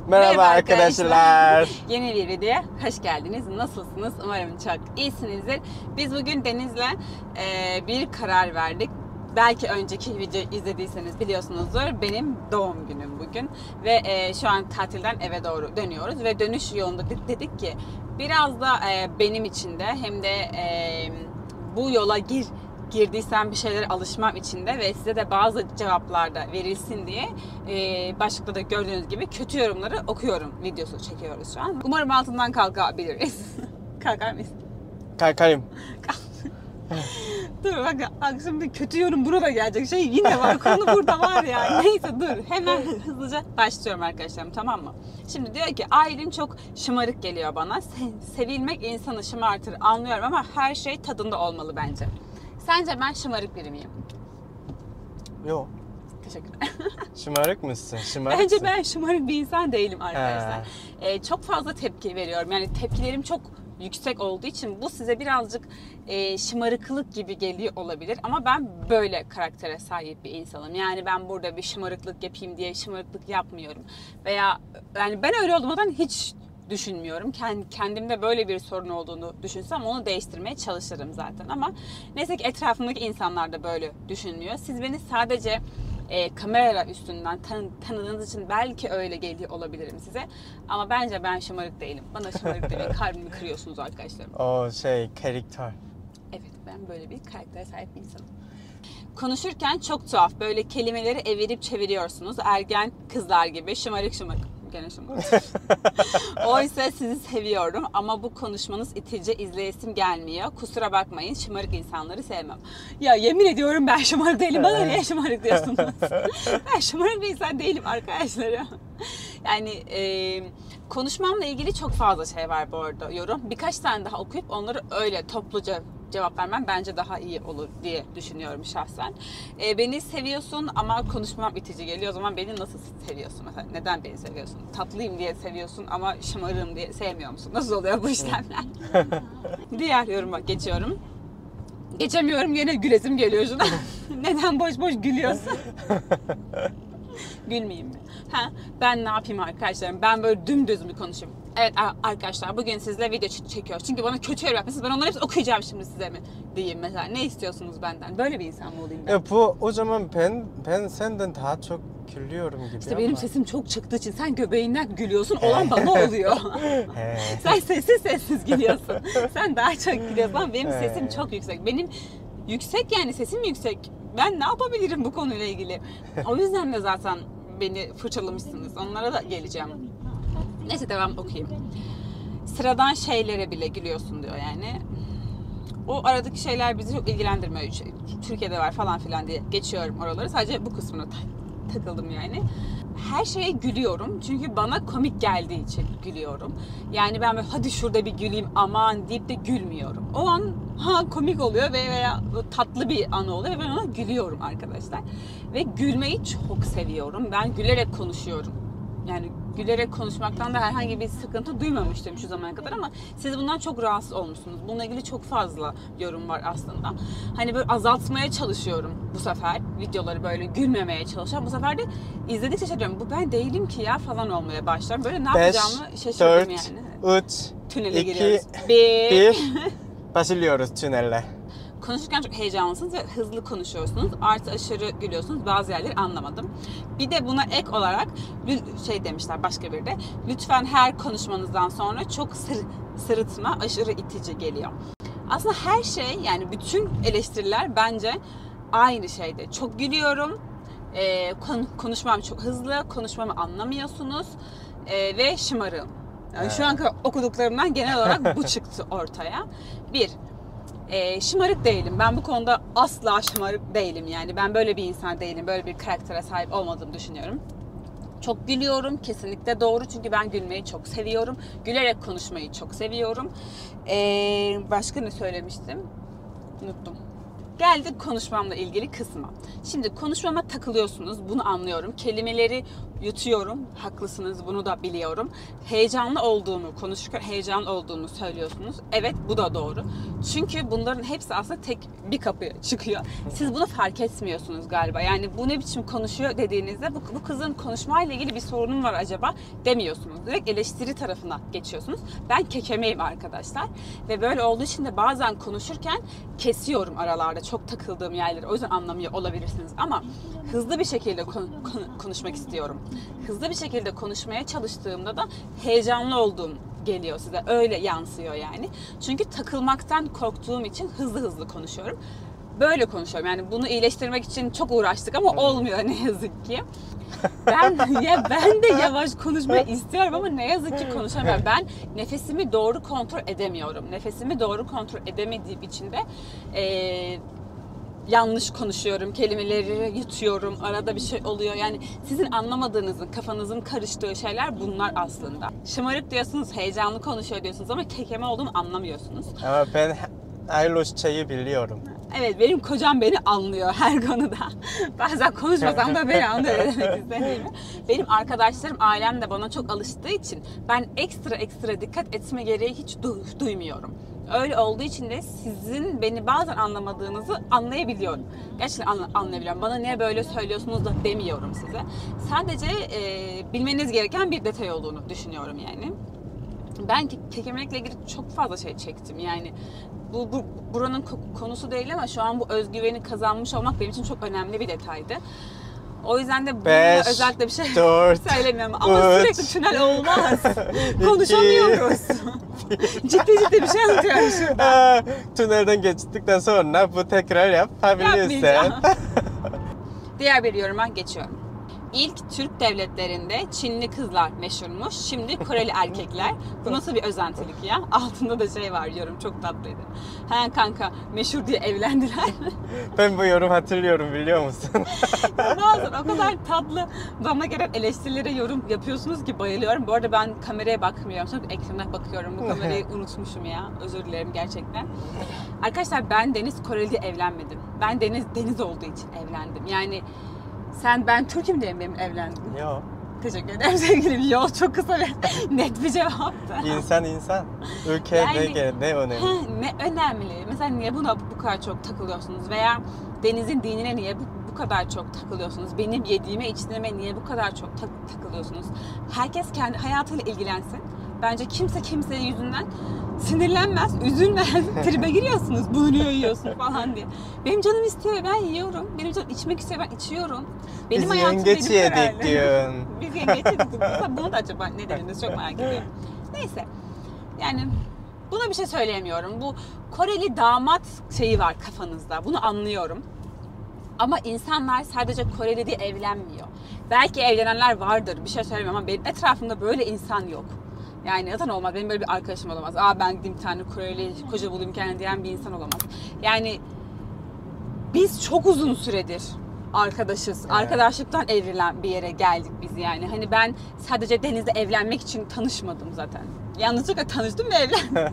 Merhaba arkadaşlar. Yeni bir videoya hoş geldiniz. Nasılsınız? Umarım çok iyisinizdir. Biz bugün Deniz'le bir karar verdik. Belki önceki videoyu izlediyseniz biliyorsunuzdur. Benim doğum günüm bugün. Ve şu an tatilden eve doğru dönüyoruz. Ve dönüş yolunda dedik ki biraz da benim için de hem de bu yola girdiysem bir şeylere alışmam için de ve size de bazı cevaplar da verilsin diye başlıkta da gördüğünüz gibi kötü yorumları okuyorum videosu çekiyoruz şu an. Umarım altından kalkabiliriz. Kalkar mıyız? Kalkarım. Dur bak şimdi kötü yorum burada gelecek şey yine var, konu burada var ya. Neyse dur hemen hızlıca başlıyorum arkadaşlarım, tamam mı? Şimdi diyor ki Aylin çok şımarık geliyor bana. Sevilmek insanı şımartır anlıyorum ama her şey tadında olmalı bence. Sence ben şımarık biri miyim? Yok. Teşekkürler. Şımarık mısın? Şımarıksın. Bence ben şımarık bir insan değilim arkadaşlar. Çok fazla tepki veriyorum. Yani tepkilerim çok yüksek olduğu için bu size birazcık şımarıklık gibi geliyor olabilir. Ama ben böyle karaktere sahip bir insanım. Yani ben burada bir şımarıklık yapayım diye şımarıklık yapmıyorum. Veya yani ben öyle olmadan hiç düşünmüyorum. Kendimde böyle bir sorun olduğunu düşünsem onu değiştirmeye çalışırım zaten. Ama neyse ki etrafımdaki insanlar da böyle düşünmüyor. Siz beni sadece kamera üstünden tanıdığınız için belki öyle geliyor olabilirim size. Ama bence ben şımarık değilim. Bana şımarık demeyin, kalbimi kırıyorsunuz arkadaşlarım. O karakter. Evet, ben böyle bir karaktere sahip bir insanım. Konuşurken çok tuhaf. Böyle kelimeleri evirip çeviriyorsunuz. Ergen kızlar gibi şımarık. Gene şımarık. Oysa sizi seviyorum ama bu konuşmanız itici, izleyesim gelmiyor. Kusura bakmayın, şımarık insanları sevmem. Ya yemin ediyorum ben şımarık değilim. Bana niye şımarık diyorsunuz? Ben şımarık bir insan değilim arkadaşlarım. Yani konuşmamla ilgili çok fazla şey var bu arada, yorum. Birkaç tane daha okuyup onları öyle topluca cevap vermem bence daha iyi olur diye düşünüyorum şahsen. Beni seviyorsun ama konuşmam itici geliyor. O zaman beni nasıl seviyorsun? Mesela neden beni seviyorsun? Tatlıyım diye seviyorsun ama şımarığım diye sevmiyor musun? Nasıl oluyor bu işlemler? Diğer yoruma geçiyorum. Geçemiyorum, yine gülesim geliyor şuna. Neden boş boş gülüyorsun? Gülmeyeyim mi? Ben ne yapayım arkadaşlarım? Ben böyle dümdüz mü konuşayım? Evet arkadaşlar, bugün sizle video çekiyoruz. Çünkü bana kötü yorum yapmışsınız. Ben onları hepsini okuyacağım şimdi size mi diyeyim mesela. Ne istiyorsunuz benden? Böyle bir insan mı olayım ben? O zaman ben senden daha çok gülüyorum gibi. İşte benim sesim çok çıktığı için sen göbeğinden gülüyorsun. Olan bana oluyor. Sen sessiz gülüyorsun. Sen daha çok gülüyorsun ama benim sesim çok yüksek. Benim yüksek, yani sesim yüksek. Ben ne yapabilirim bu konuyla ilgili? O yüzden de zaten beni fırçalamışsınız. Onlara da geleceğim. Neyse, devam okuyayım. Sıradan şeylere bile gülüyorsun diyor yani. O aradaki şeyler bizi çok ilgilendirmiyor. Türkiye'de var falan filan diye geçiyorum oraları. Sadece bu kısmına takıldım yani. Her şeye gülüyorum. Çünkü bana komik geldiği için gülüyorum. Yani ben böyle hadi şurada bir güleyim aman deyip de gülmüyorum. O an komik oluyor veya tatlı bir an oluyor ve ben ona gülüyorum arkadaşlar. Ve gülmeyi çok seviyorum. Ben gülerek konuşuyorum. Yani gülerek konuşmaktan da herhangi bir sıkıntı duymamıştım şu zamana kadar ama siz bundan çok rahatsız olmuşsunuz. Bununla ilgili çok fazla yorum var aslında. Hani böyle azaltmaya çalışıyorum bu sefer. Videoları böyle gülmemeye çalışıyorum. Bu sefer de izledikçe şey diyorum, bu ben değilim ki ya falan olmaya başlıyorum. Böyle ne yapacağımı şaşırdım yani. 3, Tünele 2, giriyoruz. 1. Başlıyoruz tünelle. Konuşurken çok heyecanlısınız ve hızlı konuşuyorsunuz. Artı aşırı gülüyorsunuz. Bazı yerleri anlamadım. Bir de buna ek olarak şey demişler başka biri de. Lütfen her konuşmanızdan sonra çok sırıtma, aşırı itici geliyor. Aslında her şey, yani bütün eleştiriler bence aynı şeyde. Çok gülüyorum. Konuşmam çok hızlı. Konuşmamı anlamıyorsunuz. Ve şımarığım. Yani şu an okuduklarımdan genel olarak bu çıktı ortaya. Şımarık değilim. Ben bu konuda asla şımarık değilim. Yani ben böyle bir insan değilim. Böyle bir karaktere sahip olmadığımı düşünüyorum. Çok gülüyorum. Kesinlikle doğru. Çünkü ben gülmeyi çok seviyorum. Gülerek konuşmayı çok seviyorum. Başka ne söylemiştim? Unuttum. Geldik konuşmamla ilgili kısma. Şimdi konuşmama takılıyorsunuz, bunu anlıyorum. Kelimeleri yutuyorum, haklısınız, bunu da biliyorum. Heyecanlı olduğumu, konuşurken heyecanlı olduğumu söylüyorsunuz. Evet, bu da doğru. Çünkü bunların hepsi aslında tek bir kapıya çıkıyor. Siz bunu fark etmiyorsunuz galiba. Yani bu ne biçim konuşuyor dediğinizde bu kızın konuşmayla ilgili bir sorunum var acaba demiyorsunuz. Direkt eleştiri tarafına geçiyorsunuz. Ben kekemeyim arkadaşlar. Ve böyle olduğu için de bazen konuşurken kesiyorum aralarda çok takıldığım yerleri. O yüzden anlamıyor olabilirsiniz. Ama hızlı bir şekilde konuşmak istiyorum. Hızlı bir şekilde konuşmaya çalıştığımda da heyecanlı olduğum geliyor size. Öyle yansıyor yani. Çünkü takılmaktan korktuğum için hızlı konuşuyorum. Böyle konuşuyorum. Yani bunu iyileştirmek için çok uğraştık ama olmuyor ne yazık ki. Ben de yavaş konuşmayı istiyorum ama ne yazık ki konuşamıyorum. Ben nefesimi doğru kontrol edemiyorum. Nefesimi doğru kontrol edemediğim için de yanlış konuşuyorum, kelimeleri yutuyorum, arada bir şey oluyor. Yani sizin anlamadığınızın, kafanızın karıştığı şeyler bunlar aslında. Şımarık diyorsunuz, heyecanlı konuşuyor diyorsunuz ama kekeme olduğumu anlamıyorsunuz. Ama ben Ayloşçayı biliyorum. Evet, benim kocam beni anlıyor her konuda. Bazen konuşmasam da beni anlıyor demek istediğimi. Benim arkadaşlarım, ailem de bana çok alıştığı için ben ekstra dikkat etme gereği hiç duymuyorum. Öyle olduğu için de sizin beni bazen anlamadığınızı anlayabiliyorum. Gerçekten anlayabiliyorum. Bana niye böyle söylüyorsunuz da demiyorum size. Sadece bilmeniz gereken bir detay olduğunu düşünüyorum yani. Ben kekemekle ilgili çok fazla şey çektim. Yani buranın konusu değil ama şu an bu özgüveni kazanmış olmak benim için çok önemli bir detaydı. O yüzden de bununla özellikle bir şey söylemiyorum. Ama sürekli tünel olmaz. Konuşamıyoruz. ciddi bir şey anlatıyorum şurada. Tünelden geçtikten sonra bu tekrar yapabilirsin. Diğer bir yoruma geçiyorum. İlk Türk devletlerinde Çinli kızlar meşhurmuş. Şimdi Koreli erkekler. Bu nasıl bir özentilik ya? Altında da şey var, yorum çok tatlıydı. He kanka meşhur diye evlendiler. Ben bu yorum hatırlıyorum, biliyor musun? Bazen o kadar tatlı bana gelen eleştirilere yorum yapıyorsunuz ki bayılıyorum. Bu arada ben kameraya bakmıyorum. Sonra ekrana bakıyorum. Bu kamerayı unutmuşum ya. Özür dilerim gerçekten. Arkadaşlar ben Deniz Koreli diye evlenmedim. Ben Deniz olduğu için evlendim. Yani ben Türk'üm diye mi evlendim? Yok. Teşekkür ederim sevgilim. Yok, çok kısa ve net bir cevaptı. İnsan. Ülke yani, ne önemli? Ne önemli? Mesela niye buna bu kadar çok takılıyorsunuz? Veya Deniz'in dinine niye bu kadar çok takılıyorsunuz? Benim yediğime, içtiğime niye bu kadar çok takılıyorsunuz? Herkes kendi hayatıyla ilgilensin. Bence kimse yüzünden sinirlenmez, üzülmez. Tribe giriyorsunuz, bunu yiyorsun falan diye. Benim canım istiyor, ben yiyorum. Benim canım içmek istiyor, ben içiyorum. Benim Biz hayatım yengeç benim yedik diyorsun. Biz yengeç yedik. Bunu da acaba ne dediniz çok merak ediyorum. Neyse. Yani buna bir şey söyleyemiyorum. Bu Koreli damat şeyi var kafanızda. Bunu anlıyorum. Ama insanlar sadece Koreli diye evlenmiyor. Belki evlenenler vardır, bir şey söylemiyorum ama benim etrafımda böyle insan yok. Yani zaten olmaz. Benim böyle bir arkadaşım olamaz. Ben gideyim bir tane Koreli koca bulayım kendine diyen bir insan olamaz. Yani biz çok uzun süredir arkadaşız. Evet. Arkadaşlıktan evrilen bir yere geldik biz yani. Hani ben sadece Deniz'le evlenmek için tanışmadım zaten. Yanlışlıkla tanıştım ve evlendim.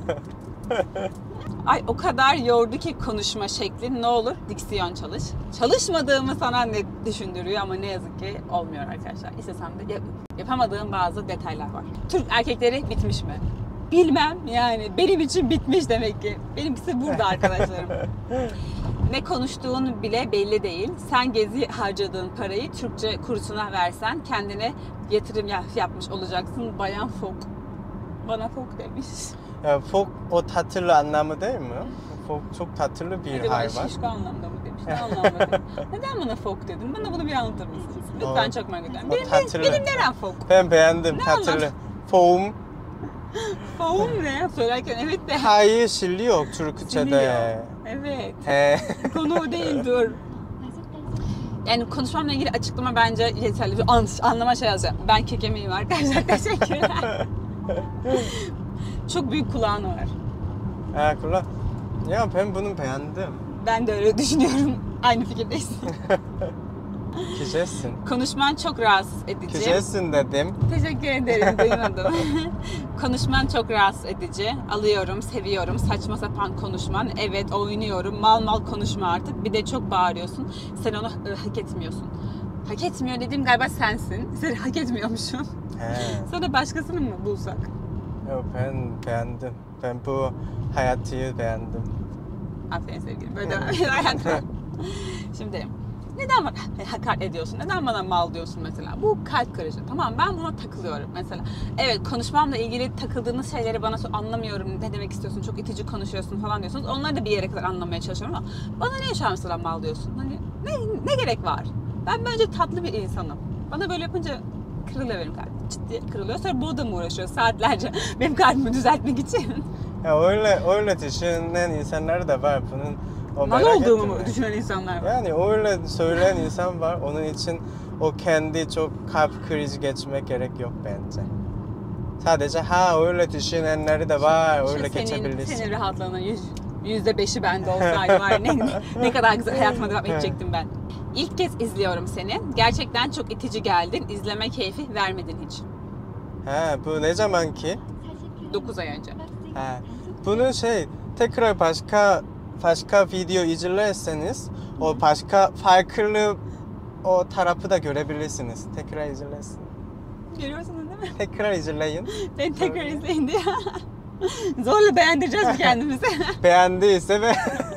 Ay o kadar yordu ki konuşma şeklin. Ne olur diksiyon çalış. Çalışmadığımı sana net düşündürüyor ama ne yazık ki olmuyor arkadaşlar. İstesem de yapamadığım bazı detaylar var. Türk erkekleri bitmiş mi? Bilmem yani. Benim için bitmiş demek ki. Benimkisi burada arkadaşlarım. Ne konuştuğun bile belli değil. Sen gezi harcadığın parayı Türkçe kursuna versen kendine yatırım yapmış olacaksın. Bayan Fok. Bana Fok demiş. Ya, fok o tatlı anlamı değil mi? Fok çok tatlı bir hayvan. Şişko anlamda mı demiş? Ne anlamda demiş? Neden bana fok dedin? Bana bunu bir anlatır mısınız? Lütfen çok merak ediyorum. Benim neren fok? Ben beğendim tatlı. Foam. Foam ne? Söylerken evet de. Hayır, siliyor Türkçe'de. Evet. Konu o değil, dur. Yani konuşmamla ilgili açıklama bence yeterli. Anlama şey yazıyor. Ben kekemeyim arkadaşlar. Teşekkürler. Çok büyük kulağın var. Kulak. Ya ben bunu beğendim. Ben de öyle düşünüyorum. Aynı fikirdeyiz. Güzelsin. Konuşman çok rahatsız edici. Güzelsin dedim. Teşekkür ederim, duymadım. Konuşman çok rahatsız edici. Alıyorum, seviyorum. Saçma sapan konuşman. Evet, oynuyorum. Mal mal konuşma artık. Bir de çok bağırıyorsun. Sen onu hak etmiyorsun. Hak etmiyor dediğim galiba sensin. Sen hak etmiyormuşum. He. Sonra başkasını mı bulsak? Yo, ben beğendim. Ben bu hayatı beğendim. Aferin sevgilim. Böyle devam edelim. Şimdi neden bana hakaret ediyorsun? Neden bana mal diyorsun mesela? Bu kalp kırıcı. Tamam, ben buna takılıyorum mesela. Evet, konuşmamla ilgili takıldığınız şeyleri bana anlamıyorum. Ne demek istiyorsun? Çok itici konuşuyorsun falan diyorsunuz. Onları da bir yere kadar anlamaya çalışıyorum ama bana niye şu an mesela mal diyorsun? Hani ne gerek var? Ben bence tatlı bir insanım. Bana böyle yapınca kırılıyor benim kalbim. Ciddi kırılıyor. Sonra bu da mı uğraşıyor saatlerce benim kalbimi düzeltmek için? Ya öyle düşünen insanlar da var. Bunun o Mal merak olduğumu ettim mu ben. düşünen insanlar var? Yani öyle söyleyen insan var. Onun için o kendi çok kalp krizi geçmek gerek yok bence. Sadece öyle düşünenleri de var. Öyle geçebilirsin. Senin rahatlığının %5'i bende olsaydı var. Ne kadar güzel hayatıma devam edecektim ben. İlk kez izliyorum seni. Gerçekten çok itici geldin. İzleme keyfi vermedin hiç. Bu ne zaman ki? 9 ay önce. Bunu tekrar başka video izlerseniz o başka farklı o tarafı da görebilirsiniz. Tekrar izlesin. Görüyorsunuz değil mi? Tekrar izleyin. Ben tekrar izleyin diye. Zorla beğendireceğiz mi kendimizi? Beğendiyse ve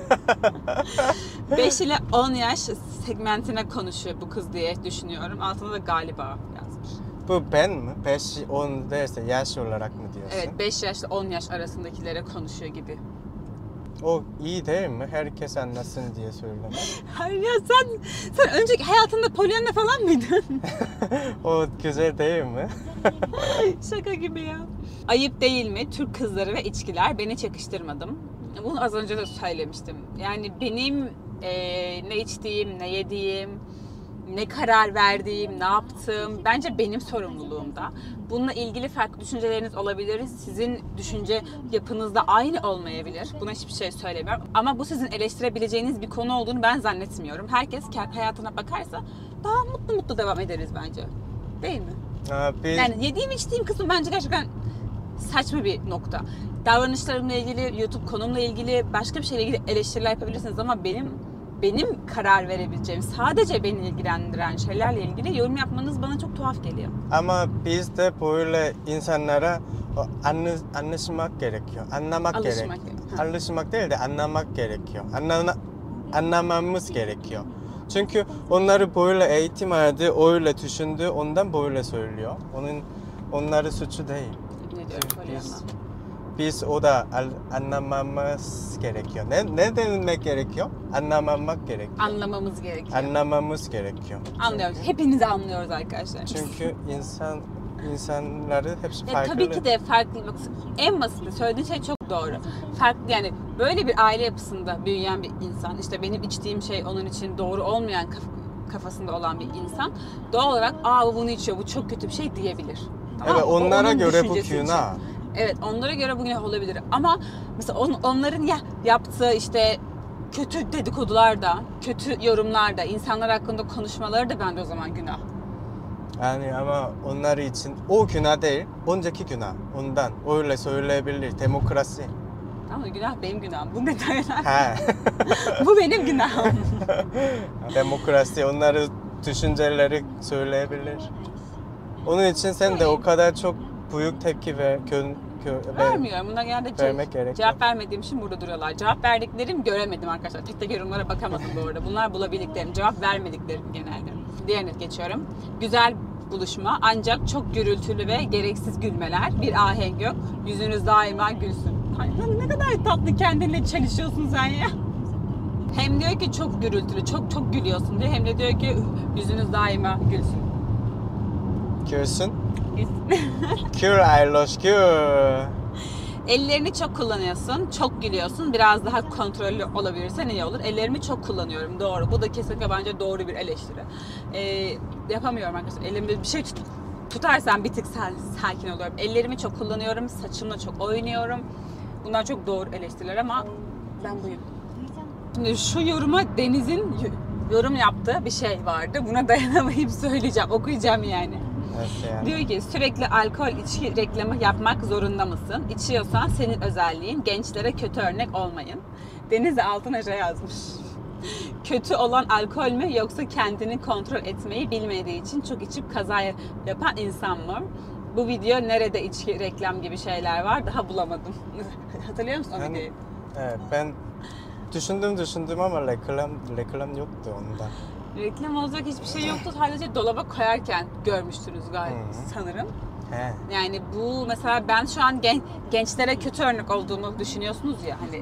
5 ile 10 yaş segmentine konuşuyor bu kız diye düşünüyorum. Altında da galiba yazmış. bu ben mi? 5-10 derse yaş olarak mı diyorsun? Evet, 5 yaşla 10 yaş arasındakilere konuşuyor gibi. O iyi değil mi? Herkes anlasın diye söylüyorum. Hayır ya, sen önceki hayatında Pollyanna falan mıydın? O güzel değil mi? Şaka gibi ya. Ayıp değil mi? Türk kızları ve içkiler. Beni çakıştırmadım. Bunu az önce de söylemiştim. Yani benim ne içtiğim, ne yediğim, ne karar verdiğim, ne yaptığım bence benim sorumluluğumda. Bununla ilgili farklı düşünceleriniz olabilir. Sizin düşünce yapınızda aynı olmayabilir. Buna hiçbir şey söylemiyorum. Ama bu sizin eleştirebileceğiniz bir konu olduğunu ben zannetmiyorum. Herkes kendi hayatına bakarsa daha mutlu devam ederiz bence. Değil mi? Yani yediğim içtiğim kısmı bence gerçekten saçma bir nokta. Davranışlarımla ilgili, YouTube konumla ilgili, başka bir şeyle ilgili eleştiriler yapabilirsiniz ama benim karar verebileceğim, sadece beni ilgilendiren şeylerle ilgili yorum yapmanız bana çok tuhaf geliyor. Ama biz de böyle insanlara anlaşmak gerekiyor. Anlamak gerekiyor. Alışmak değil de anlamak gerekiyor. Anlamamız gerekiyor. Çünkü onları böyle eğitim aldı, öyle düşündü, ondan böyle söylüyor. Onların suçu değil. Biz o da anlamamız gerekiyor. Ne demek gerekiyor? Anlamamız gerekiyor. Anlamamız gerekiyor. Anlıyoruz. Hepimiz anlıyoruz arkadaşlar. Çünkü insanları hepsi farklı. Tabii ki de farklı. En basiti söylediğin şey çok doğru. Farklı, yani böyle bir aile yapısında büyüyen bir insan, işte benim içtiğim şey onun için doğru olmayan kafasında olan bir insan doğal olarak bu bunu içiyor, bu çok kötü bir şey diyebilir. Tamam Evet, mı? onlara göre bu düşüncesi günah. için. Evet, onlara göre bu günah olabilir. Ama mesela onların yaptığı işte kötü dedikodular da, kötü yorumlar da, insanlar hakkında konuşmaları da bence o zaman günah. Yani ama onlar için o günah değil, önceki günah. Ondan öyle söyleyebilir. Demokrasi. Ama günah benim günahım. Bu detaylar. Bu benim günahım. Demokrasi, onları düşünceleri söyleyebilir. Onun için sen de o kadar çok büyük tepki vermiyorum. Bunlar genelde cevap vermediğim için burada duruyorlar. Cevap verdiklerim göremedim arkadaşlar. Tek yorumlara bakamadım bu arada. Bunlar bulabildiklerim, cevap vermediklerim genelde. Diğerine geçiyorum. Güzel buluşma ancak çok gürültülü ve gereksiz gülmeler. Bir ahenk yok. Yüzünüz daima gülsün. Ay, ne kadar tatlı kendinle çelişiyorsun sen ya. Hem diyor ki çok gürültülü, çok gülüyorsun diyor. Hem de diyor ki yüzünüz daima gülsün. Gülsün? Kür Ayloş, kür. Ellerini çok kullanıyorsun, çok gülüyorsun. Biraz daha kontrollü olabilirsen iyi olur. Ellerimi çok kullanıyorum, doğru. Bu da kesinlikle bence doğru bir eleştiri. Yapamıyorum arkadaşlar. Elimde bir şey tutarsam bir tık sakin oluyorum. Ellerimi çok kullanıyorum, saçımla çok oynuyorum. Bunlar çok doğru eleştiriler ama ben buyum. Şimdi şu yoruma Deniz'in yorum yaptığı bir şey vardı. Buna dayanamayıp söyleyeceğim, okuyacağım yani. Nasıl yani? Diyor ki sürekli alkol içki reklamı yapmak zorunda mısın? İçiyorsan senin özelliğin, gençlere kötü örnek olmayın. Deniz de altına şey yazmış. Kötü olan alkol mü yoksa kendini kontrol etmeyi bilmediği için çok içip kaza yapan insan mı? Bu video nerede içki reklam gibi şeyler var daha bulamadım. Hatırlıyor musun o videoyu? Evet, ben düşündüm ama reklam yoktu onda. Reklam olacak hiçbir şey yoktu. Sadece dolaba koyarken görmüştünüz galiba sanırım. He. Yani bu mesela ben şu an gençlere kötü örnek olduğumu düşünüyorsunuz ya hani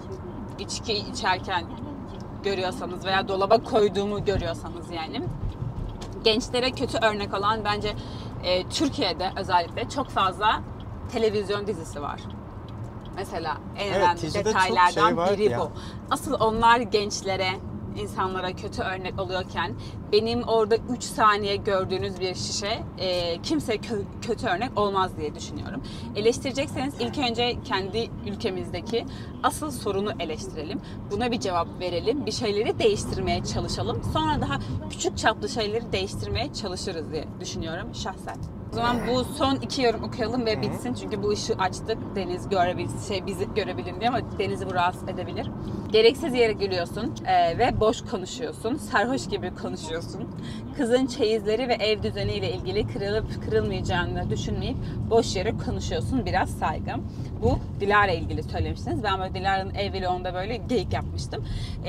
içki içerken görüyorsanız veya dolaba koyduğumu görüyorsanız yani gençlere kötü örnek olan bence Türkiye'de özellikle çok fazla televizyon dizisi var. Mesela en önemli detaylardan biri bu. Asıl onlar gençlere, insanlara kötü örnek oluyorken benim orada 3 saniye gördüğünüz bir şişe kimse kötü örnek olmaz diye düşünüyorum. Eleştirecekseniz ilk önce kendi ülkemizdeki asıl sorunu eleştirelim. Buna bir cevap verelim. Bir şeyleri değiştirmeye çalışalım. Sonra daha küçük çaplı şeyleri değiştirmeye çalışırız diye düşünüyorum şahsen. O zaman bu son 2 yorum okuyalım ve bitsin. Çünkü bu ışığı açtık. Deniz bizi görebilin diye ama Deniz'i bu rahatsız edebilir. Gereksiz yere gülüyorsun ve boş konuşuyorsun. Sarhoş gibi konuşuyorsun. Kızın çeyizleri ve ev düzeniyle ilgili kırılıp kırılmayacağını düşünmeyip boş yere konuşuyorsun. Biraz saygı. Bu Dilara ilgili söylemiştiniz. Ben böyle Dilara'nın ev vlogunda böyle geyik yapmıştım.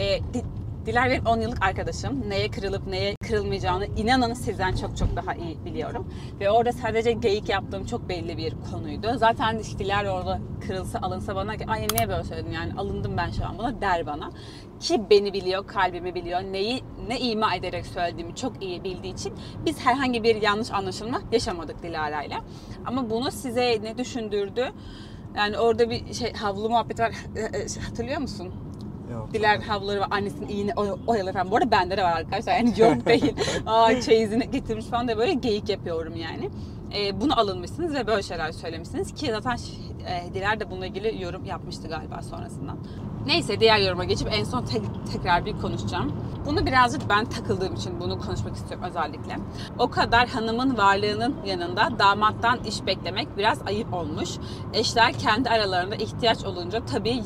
Dilara benim 10 yıllık arkadaşım. Neye kırılıp neye kırılmayacağını inanın sizden çok daha iyi biliyorum. Ve orada sadece geyik yaptığım çok belli bir konuydu. Zaten Dilara orada kırılsa alınsa bana ki ay niye böyle söyledin yani alındım ben şu an buna der bana. Ki beni biliyor, kalbimi biliyor. Ne ima ederek söylediğimi çok iyi bildiği için biz herhangi bir yanlış anlaşılma yaşamadık Dilara'yla. Ama bunu size ne düşündürdü? Yani orada bir havlu muhabbeti var. Hatırlıyor musun? Diler havluları ve annesinin iğne oyaları falan. Bu arada bende de var arkadaşlar yani yok değil. Çeyizini getirmiş falan da böyle geyik yapıyorum yani. Bunu alınmışsınız ve böyle şeyler söylemişsiniz ki zaten Diler de bununla ilgili yorum yapmıştı galiba sonrasından. Neyse diğer yoruma geçip en son tekrar bir konuşacağım. Bunu birazcık ben takıldığım için bunu konuşmak istiyorum özellikle. O kadar hanımın varlığının yanında damattan iş beklemek biraz ayıp olmuş. Eşler kendi aralarında ihtiyaç olunca tabii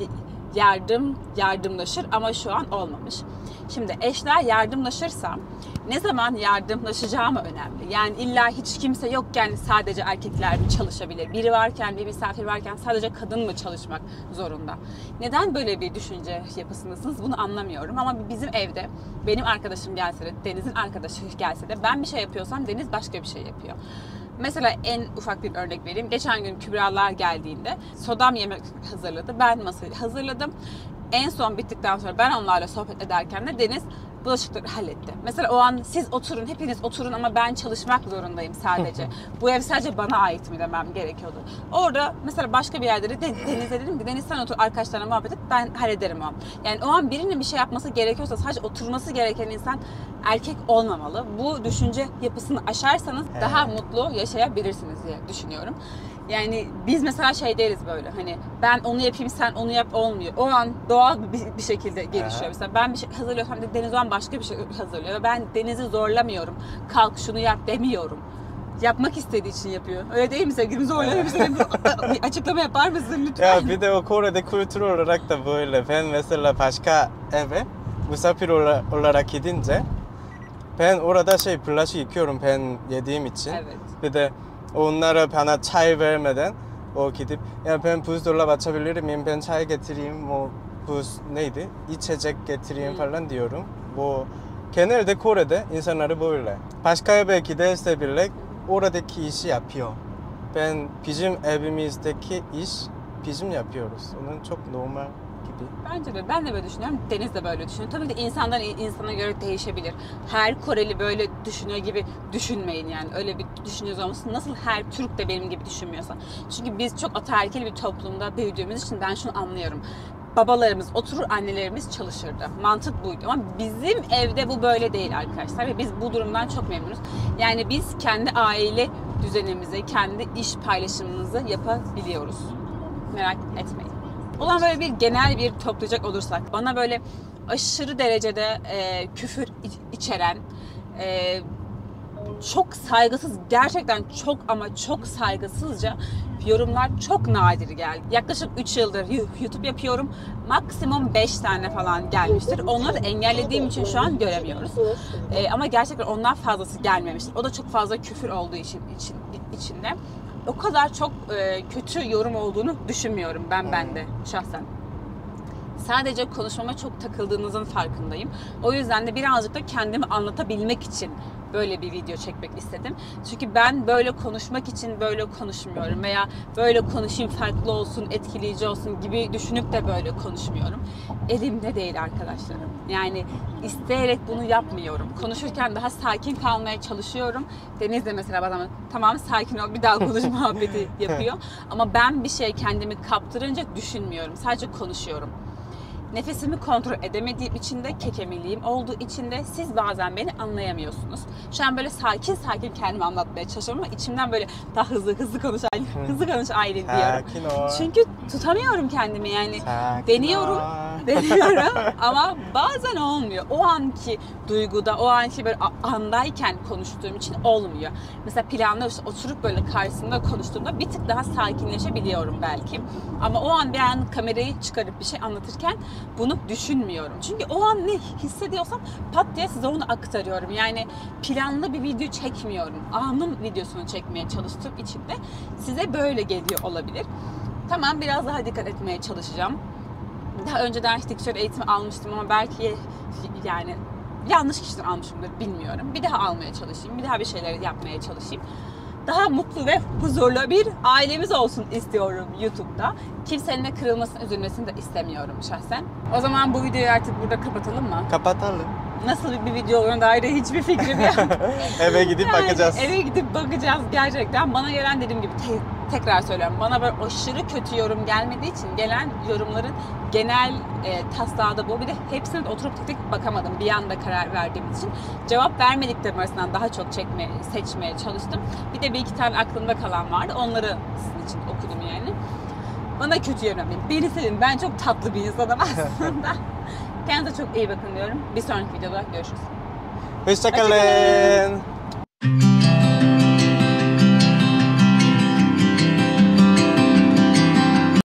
yardımlaşır ama şu an olmamış. Şimdi eşler yardımlaşırsa ne zaman yardımlaşacağı mı önemli? Yani illa hiç kimse yokken sadece erkekler mi çalışabilir? Biri varken, bir misafir varken sadece kadın mı çalışmak zorunda? Neden böyle bir düşünce yapısındasınız bunu anlamıyorum. Ama bizim evde benim arkadaşım gelse de, Deniz'in arkadaşı gelse de ben bir şey yapıyorsam Deniz başka bir şey yapıyor. Mesela en ufak bir örnek vereyim. Geçen gün Kübralar geldiğinde Sodam yemek hazırladı. Ben masayı hazırladım. En son bittikten sonra ben onlarla sohbet ederken de Deniz bulaşıkları halletti. Mesela o an siz oturun, hepiniz oturun ama ben çalışmak zorundayım sadece. Bu ev sadece bana ait mi demem gerekiyordu. Orada mesela başka bir yerde de Deniz'e dedim ki Deniz sen otur arkadaşlarına muhabbet et ben hallederim o an. Yani o an birinin bir şey yapması gerekiyorsa sadece oturması gereken insan erkek olmamalı. Bu düşünce yapısını aşarsanız daha mutlu yaşayabilirsiniz diye düşünüyorum. Yani biz mesela şey deriz böyle hani ben onu yapayım sen onu yap olmuyor. O an doğal bir şekilde gelişiyor. Mesela ben bir şey hazırlıyorsam Deniz o an başka bir şey hazırlıyor. Ve ben Deniz'i zorlamıyorum. Kalk şunu yap demiyorum. Yapmak istediği için yapıyor. Öyle değil mi sevgilim? Zorlamıyor musun? Bir açıklama yapar mısın lütfen? Ya bir de o Kore'de kültür olarak da böyle. Ben mesela başka eve misafir olarak gidince ben orada bulaşık yıkıyorum ben yediğim için. Evet. Bir de onlara bana çay vermeden o gidip ya ben buzdolabı açabilir miyim? Ben çay getireyim. O buz neydi? İçecek getireyim falan diyorum. Bu genelde Kore'de insanları böyle. Başka eve giderse bile oradaki işi yapıyor. Bizim evimizdeki iş bizim yapıyoruz. Onun çok normal gibi. Bence de. Ben de böyle düşünüyorum. Deniz de böyle düşünüyor. Tabii ki insandan insana göre değişebilir. Her Koreli böyle düşünüyor gibi düşünmeyin yani. Öyle bir düşünüyoruz olmasın. Nasıl her Türk de benim gibi düşünmüyorsa. Çünkü biz çok ataerkil bir toplumda büyüdüğümüz için ben şunu anlıyorum. Babalarımız oturur, annelerimiz çalışırdı. Mantık buydu ama bizim evde bu böyle değil arkadaşlar ve biz bu durumdan çok memnunuz. Yani biz kendi aile düzenimizi, kendi iş paylaşımımızı yapabiliyoruz. Merak etmeyin. Olan böyle bir genel bir toplayacak olursak bana böyle aşırı derecede küfür içeren, çok saygısız, gerçekten çok ama çok saygısızca yorumlar çok nadir geldi. Yaklaşık 3 yıldır YouTube yapıyorum. Maksimum 5 tane falan gelmiştir. Onları engellediğim için şu an göremiyoruz. Ama gerçekten ondan fazlası gelmemiştir. O da çok fazla küfür olduğu içinde. O kadar çok kötü yorum olduğunu düşünmüyorum bende şahsen. Sadece konuşmama çok takıldığınızın farkındayım. O yüzden de birazcık da kendimi anlatabilmek için böyle bir video çekmek istedim. Çünkü ben böyle konuşmak için böyle konuşmuyorum veya böyle konuşayım farklı olsun, etkileyici olsun gibi düşünüp de böyle konuşmuyorum. Elimde değil arkadaşlarım. Yani isteyerek bunu yapmıyorum. Konuşurken daha sakin kalmaya çalışıyorum. Deniz de mesela bazen tamam sakin ol bir daha konuş muhabbeti yapıyor. Ama ben bir şey kendimi kaptırınca düşünmüyorum. Sadece konuşuyorum. Nefesimi kontrol edemediğim için de kekemeliğim olduğu için de siz bazen beni anlayamıyorsunuz. Şu an böyle sakin sakin kendimi anlatmaya çalışıyorum ama içimden böyle daha hızlı konuş Aylin diyorum. Çünkü tutamıyorum kendimi yani. Deniyorum ama bazen olmuyor. O anki duyguda, o anki böyle andayken konuştuğum için olmuyor. Mesela planla oturup böyle karşısında konuştuğumda bir tık daha sakinleşebiliyorum belki. Ama o an bir an kamerayı çıkarıp bir şey anlatırken bunu düşünmüyorum. Çünkü o an ne hissediyorsam pat diye size onu aktarıyorum. Yani planlı bir video çekmiyorum. Anın videosunu çekmeye çalıştığım için de size böyle geliyor olabilir. Tamam biraz daha dikkat etmeye çalışacağım. Daha önceden diksiyon eğitimi almıştım ama belki yani yanlış kişiden almışımdır bilmiyorum. Bir daha almaya çalışayım. Bir daha bir şeyler yapmaya çalışayım. Daha mutlu ve huzurlu bir ailemiz olsun istiyorum YouTube'da. Kimsenin de kırılmasını, üzülmesini de istemiyorum şahsen. O zaman bu videoyu artık burada kapatalım mı? Kapatalım. Nasıl bir video olduğuna dair hiçbir fikrim yok. Eve gidip bakacağız. Eve gidip bakacağız gerçekten. Bana gelen dediğim gibi tekrar söylüyorum. Bana böyle aşırı kötü yorum gelmediği için gelen yorumların genel taslağı da bu. Bir de hepsine de oturup tek tek bakamadım. Bir anda karar verdiğimiz için. Cevap vermediklerim arasından daha çok seçmeye çalıştım. Bir de bir iki tane aklımda kalan vardı. Onları sizin için okudum yani. Bana kötü yorum yapmayın. Beni sevin. Ben çok tatlı bir insanım aslında. Kendinize çok iyi bakın diyorum. Bir sonraki videoda görüşürüz. Hoşçakalın.